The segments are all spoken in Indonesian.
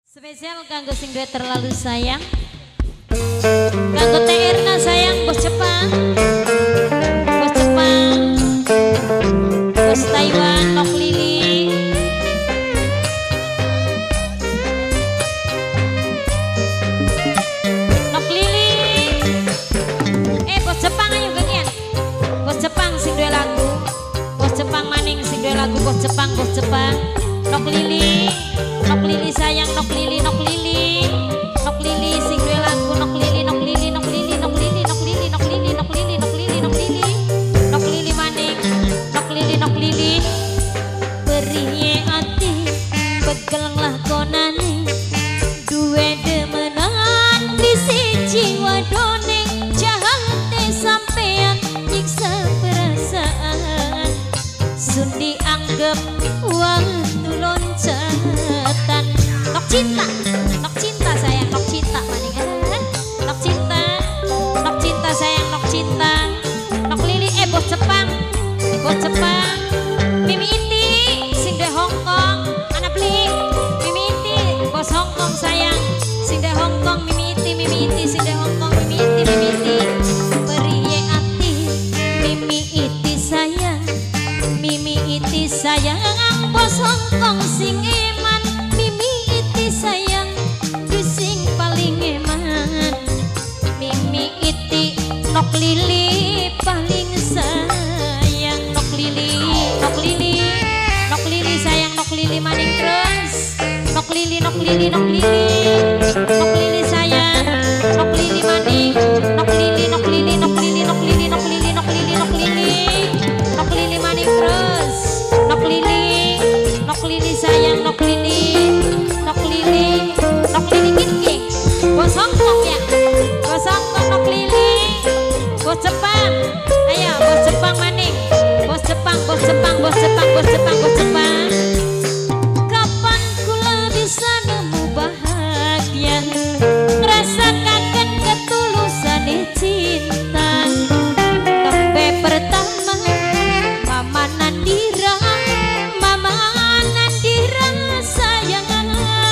Spesial kanggo sing duwe terlalu sayang. Kanggo TR-na sayang bos Jepang. Bos Jepang. Bos Taiwan Nok Lili. Nok Lili. Bos Jepang ayo ganyan. Bos Jepang sing duwe lagu. Bos Jepang maning sing duwe lagu bos Jepang, bos Jepang. Nok Lili. Nok Lili sayang, Nok Lili, Nok Lili. Nok Lili sing duwe lagu Nok Lili, Nok Lili, Nok Lili, Nok Lili, Nok Lili, Nok Lili, Nok Lili, Nok Lili, Nok Lili. Nok Lili maning, Nok Lili, Nok Lili. Periye ati begeleng lakonane duwe demenan di siji wadone jahat sampean nyiksa perasaan sun dianggep waktu loncatan. Nok cinta, nok cinta sayang, nok cinta maning nok cinta, nok cinta sayang, nok cinta. Nok Lili bos Jepang, bos Jepang. Mimi Iti sing de Hongkong, anak beli. Mimi Iti bos Hongkong sayang, sing de Hongkong. Mimi Iti sing de Hongkong. Mimi Iti. Periye ati, Mimi Iti sayang, Mimi Iti sayang, bos Hongkong sing eman. Mimi Iti sayang, di sing paling eman. Mimi Iti, Nok Lili paling sayang. Nok Lili, Nok Lili, Nok Lili sayang, Nok Lili maning terus. Nok Lili, Nok Lili, Nok Lili, Nok Lili sayang, Nok Lili maning. Nok Lili, Nok Lili, Nok Lili, Nok Lili, Nok Lili, Nok Lili, Nok Lili, Nok Lili maning terus. Nok Lili, Nok Lili sayang, Nok Lili, Nok Lili, Nok Lili King, bos Hongkong ya, bos Hongkong Nok Lili, bos Jepang, ayo bos Jepang maning, bos Jepang, bos Jepang, bos Jepang, bos Jepang, bos Jepang. Kapan kula bisa nemu bahagia, ngerasa kangen ketulusan cinta. Tempe pertama, Mama Nandira, Mama Nandira sayangan.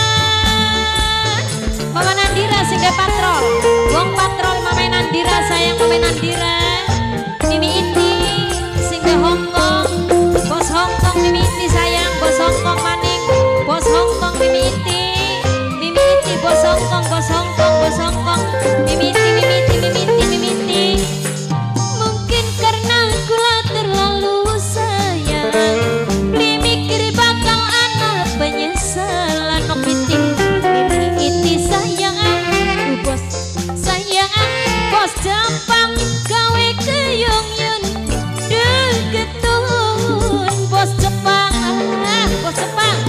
Mama Nandira sing ge patrol, wong patrol Mama Nandira sayang, Mama Nandira. Mimi Iti sing ge Hongkong, bos Hongkong. Mimi Iti sayang, bos Hongkong maning, bos Hongkong. Mimi Iti, Mimi Iti bos Hongkong, bos Hongkong, bos Hongkong. Mimi Iti, Mimi Iti, Mimi Iti, Mimi Iti. Mungkin karena kula terlalu sayang, beli mikir bakal ana penyesalan. Nok Iti, Mimi Iti sayang, bos sayang, bos Jepang gawe keyong-yun degetun. Bos Jepang, bos Jepang.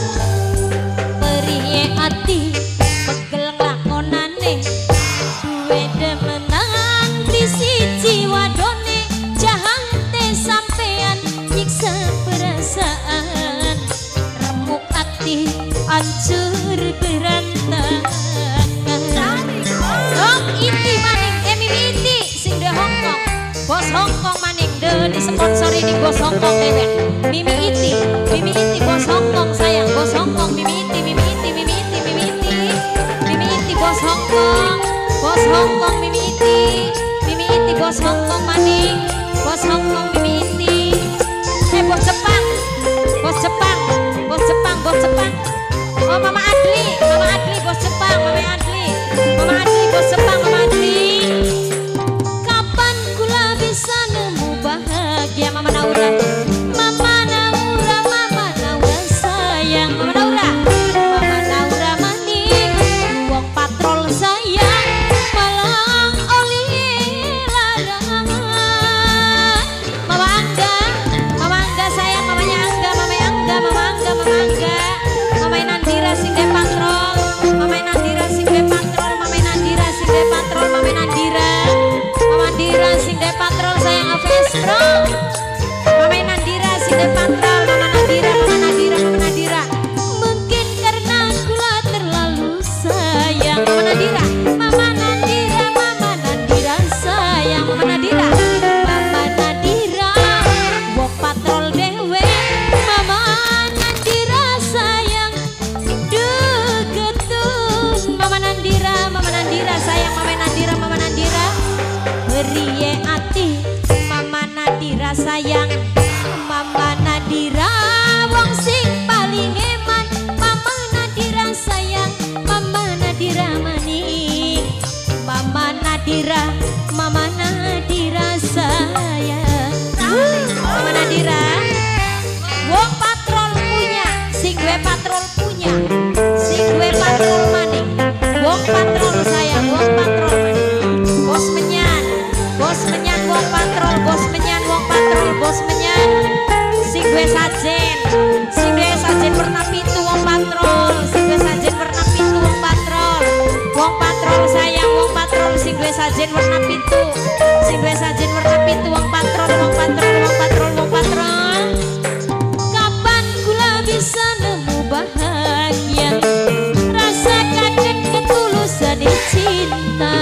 Periye ati begeleng lakonane duwe demenan di siji wadone jahate sampean nyiksa perasaan. Remuk ati ancur berantakan. Nok Iti maning, Mimi Iti sing de Hongkong, bos Hongkong maning de disponsori di bos Hongkong dewe. Mimi Iti, Mimi Iti bos Hongkong sayang, bos Hongkong. Mimi Iti, Mimi Iti, Mimi Iti, Mimi Iti, Mimi Iti bos Hongkong, bos Hongkong. Mimi Iti, Mimi Iti bos Hongkong maning, bos Hongkong. Mimi Iti, bos Jepang, bos Jepang, bos Jepang, bos Jepang. Oh Mama Adli, Mama Adli bos Jepang, Mama Adli, Mama Adli bos Jepang, Mama Adli. Kapan kula bisa nemu bahagia, Mama Naura, Mama Naura, Mama Naura sayang, Mama Naura, Mama Naura maning, wong patrol sayang, malang oli larangan. sajen warna pitu, sing duwe sajen warna pitu, wong patron, wong patron, wong patron, wong patron. Kapan kula bisa nemu bahagia, rasa kangen ketulusan cinta.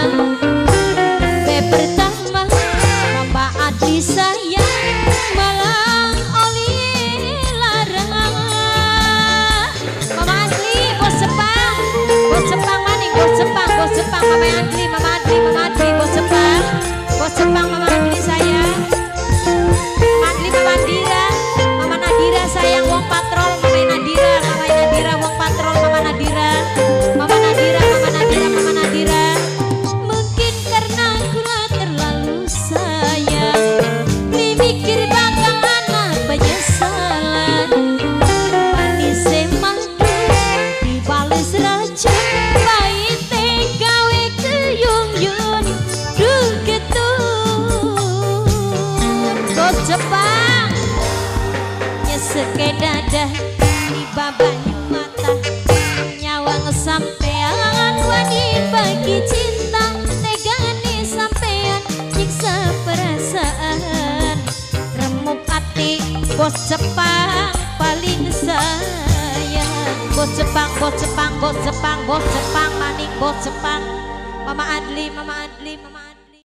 Pertama Mama Adli sayang malang oli larang. Mama Adli bos Jepang maning bos Jepang Mama Adli bos Jepang Mama Adli sayang Mama Adli Mama Nadira sayang wong patrol Mama Nadira wong patrol Mama Nadira mungkin karena kula terlalu sayang mikir bakal anak penyesalan manis madu dibales racun pahit gawe keyung-yung duh ketun bos Jepang nyeseke dadah di babanyu mata nyawang sampean wani bagi cinta tegane sampean nyiksa perasaan remuk ati bos Jepang paling sayang bos Jepang maning bos Jepang Mama Adli